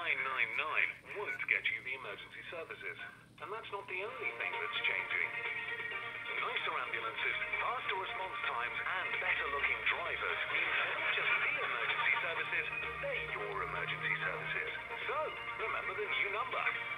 999 won't get you the emergency services. And that's not the only thing that's changing. Nicer ambulances, faster response times, and better-looking drivers mean they're not just the emergency services, they're your emergency services. So, remember the new number.